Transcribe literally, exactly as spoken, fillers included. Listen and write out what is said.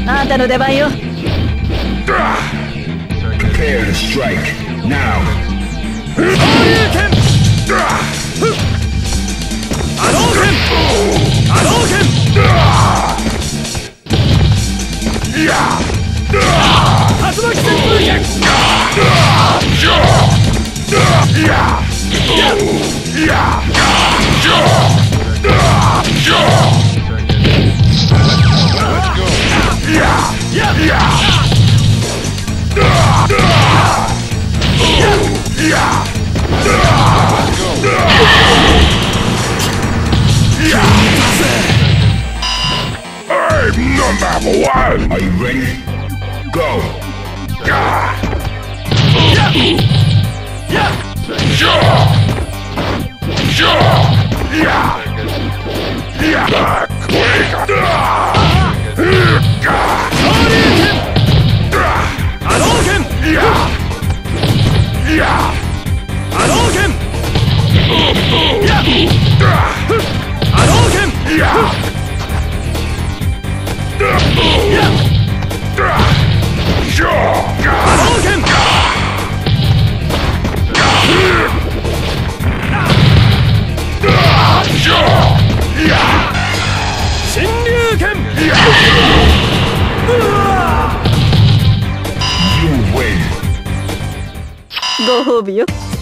あんたの出番よ。 Prepare to strike now. Hadouken! Hadouken! Hadouken! Tatsumaki Senpuken! I'm number one. Are you ready? Go. Yeah. Yeah! Yeah! Sure. Sure. Yeah. Yeah. Quick. Hadouken! Hadouken! Yeah. Yeah. Hadouken! Yeah! Hadouken! Yeah. Yeah! Sure. Hadouken! Sure. Yeah. Shinryuken! You win. ご褒美よ。